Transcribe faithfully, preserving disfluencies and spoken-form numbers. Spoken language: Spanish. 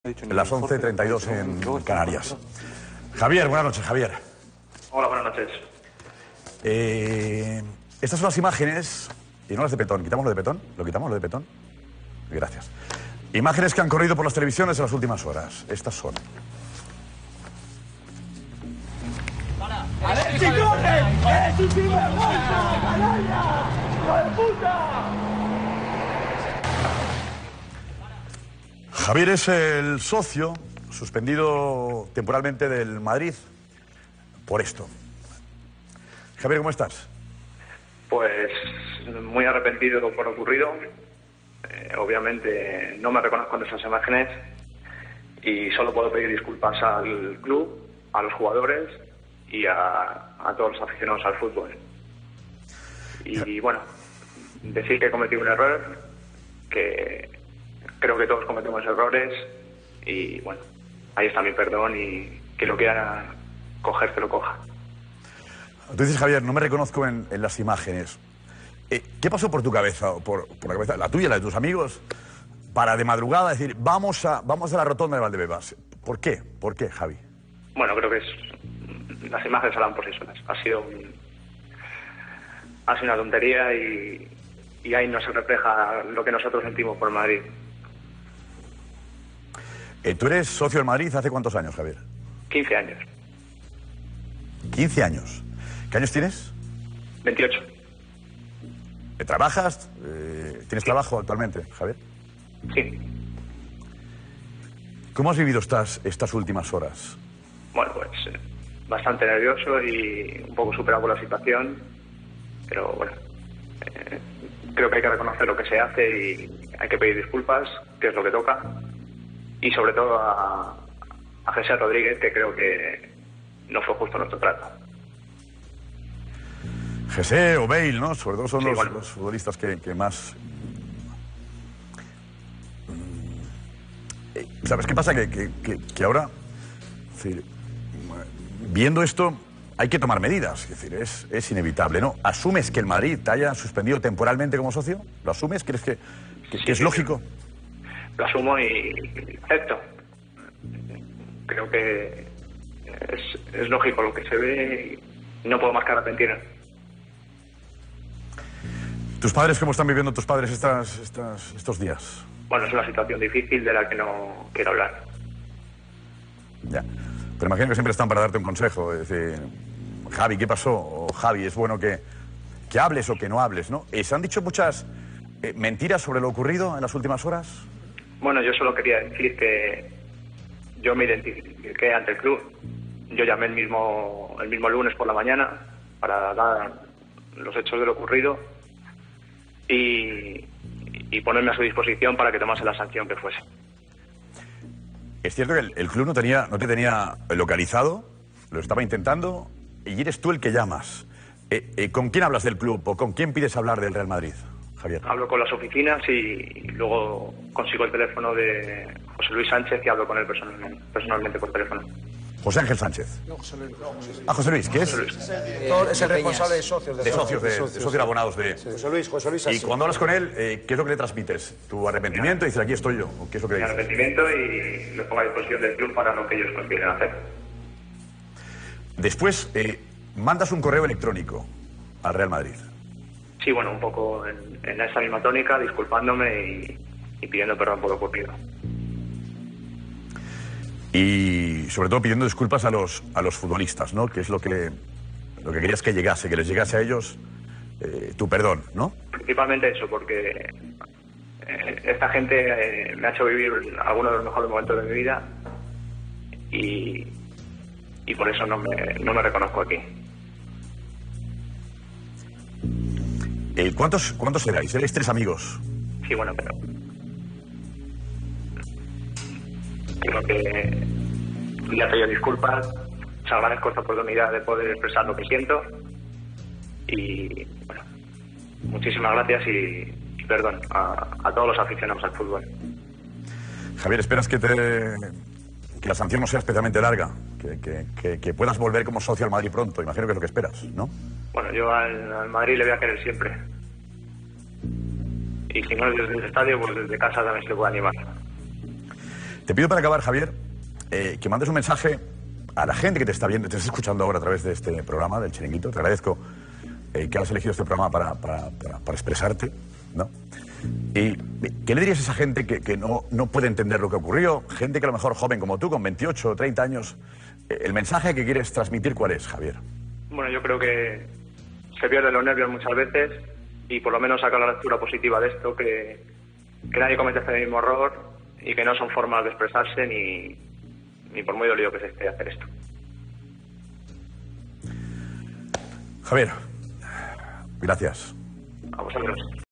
Las once treinta y dos en Canarias. Javier, buenas noches, Javier. Hola, buenas noches. Eh, estas son las imágenes, y no las de Petón. ¿Quitamos lo de Petón? ¿Lo quitamos, lo de Petón? Gracias. Imágenes que han corrido por las televisiones en las últimas horas. Estas son. ¡A ver si corre! ¡Es un sinvergüenza, canalla! ¡Hijo de puta! Javier es el socio suspendido temporalmente del Madrid por esto. Javier, ¿cómo estás? Pues muy arrepentido por lo ocurrido. Eh, obviamente no me reconozco en esas imágenes y solo puedo pedir disculpas al club, a los jugadores y a, a todos los aficionados al fútbol. Y, y bueno, decir que he cometido un error, que creo que todos cometemos errores y bueno, ahí está mi perdón y que lo quiera coger, que lo coja. Tú dices, Javier, no me reconozco en, en las imágenes. Eh, ¿Qué pasó por tu cabeza, o por, por la cabeza, la tuya, la de tus amigos, para de madrugada decir, vamos a, vamos a la rotonda de Valdebebas? ¿Por qué? ¿Por qué, Javi? Bueno, creo que es... las imágenes hablan por sí solas. Ha sido un, ha sido una tontería y, y ahí no se refleja lo que nosotros sentimos por Madrid. Eh, ¿Tú eres socio del Madrid hace cuántos años, Javier? quince años. quince años. ¿Qué años tienes? veintiocho. Eh, ¿Trabajas? Eh, ¿Tienes trabajo actualmente, Javier? Sí. ¿Cómo has vivido estas, estas últimas horas? Bueno, pues eh, bastante nervioso y un poco superado por la situación, pero bueno, eh, creo que hay que reconocer lo que se hace y hay que pedir disculpas, que es lo que toca, y sobre todo a, a José Rodríguez, que creo que no fue justo nuestro trato. José o Bale, ¿no? Sobre todo son Sí, los, bueno. los futbolistas que, que más... Eh, ¿Sabes qué pasa? Que, que, que, que ahora, es decir, viendo esto, hay que tomar medidas. Es decir, es, es inevitable, ¿no? ¿Asumes que el Madrid te haya suspendido temporalmente como socio? ¿Lo asumes? ¿Crees que, que, Sí, que es sí, lógico? Lo asumo y acepto. Creo que es, es lógico lo que se ve y no puedo más que arrepentirme. ¿Tus padres cómo están viviendo tus padres estas, estas, estos días? Bueno, es una situación difícil de la que no quiero hablar. Ya. Pero imagino que siempre están para darte un consejo. Es decir, Javi, ¿qué pasó? O Javi, es bueno que, que hables o que no hables, ¿no? Eh, ¿Se han dicho muchas eh, mentiras sobre lo ocurrido en las últimas horas? Bueno, yo solo quería decir que yo me identifiqué ante el club. Yo llamé el mismo, el mismo lunes por la mañana para dar los hechos de lo ocurrido y, y ponerme a su disposición para que tomase la sanción que fuese. Es cierto que el, el club no, tenía, no te tenía localizado, lo estaba intentando, y eres tú el que llamas. Eh, eh, ¿Con quién hablas del club o con quién pides hablar del Real Madrid, Javier? Hablo con las oficinas y luego consigo el teléfono de José Luis Sánchez y hablo con él personalmente, personalmente por teléfono. José Ángel Sánchez. No, José Luis. No, José Luis. Ah, José Luis, ¿qué es? Luis. Es el responsable de socios. De socios, de, de socios de abonados de... José Luis, José Luis. Y así. cuando hablas con él, eh, ¿qué es lo que le transmites? ¿Tu arrepentimiento? Y dices, aquí estoy yo. ¿O qué es lo que Mi le dices? arrepentimiento y lo pongo a disposición del club para lo que ellos consideren hacer. Después, eh, mandas un correo electrónico al Real Madrid. Sí, bueno, un poco en, en esa misma tónica, disculpándome y, y pidiendo perdón por lo ocurrido. Y sobre todo pidiendo disculpas a los, a los futbolistas, ¿no? Que es lo que, lo que querías que llegase, que les llegase a ellos eh, tu perdón, ¿no? Principalmente eso, porque eh, esta gente eh, me ha hecho vivir algunos de los mejores momentos de mi vida y, y por eso no me, no me reconozco aquí. Eh, ¿cuántos, ¿Cuántos erais? ¿Erais tres amigos? Sí, bueno, pero creo que ya te pido disculpas, os agradezco esta oportunidad de poder expresar lo que siento y bueno, muchísimas gracias y, y perdón a, a todos los aficionados al fútbol. Javier, ¿esperas que, te, que la sanción no sea especialmente larga? Que, que, que, que puedas volver como socio al Madrid pronto, imagino que es lo que esperas, ¿no? Bueno, yo al, al Madrid le voy a querer siempre. Y si no es desde el estadio, pues desde casa también se le puede animar. Te pido para acabar, Javier, eh, que mandes un mensaje a la gente que te está viendo, te está escuchando ahora a través de este programa, del Chiringuito. Te agradezco eh, que hayas elegido este programa para, para, para, para expresarte, ¿no? ¿Y qué le dirías a esa gente que, que no, no puede entender lo que ocurrió? Gente que a lo mejor joven como tú, con veintiocho o treinta años. ¿El mensaje que quieres transmitir cuál es, Javier? Bueno, yo creo que se pierden los nervios muchas veces y por lo menos sacar la lectura positiva de esto, que, que nadie comete este mismo error y que no son formas de expresarse ni, ni por muy dolido que se esté hacer esto. Javier, gracias. A vosotros.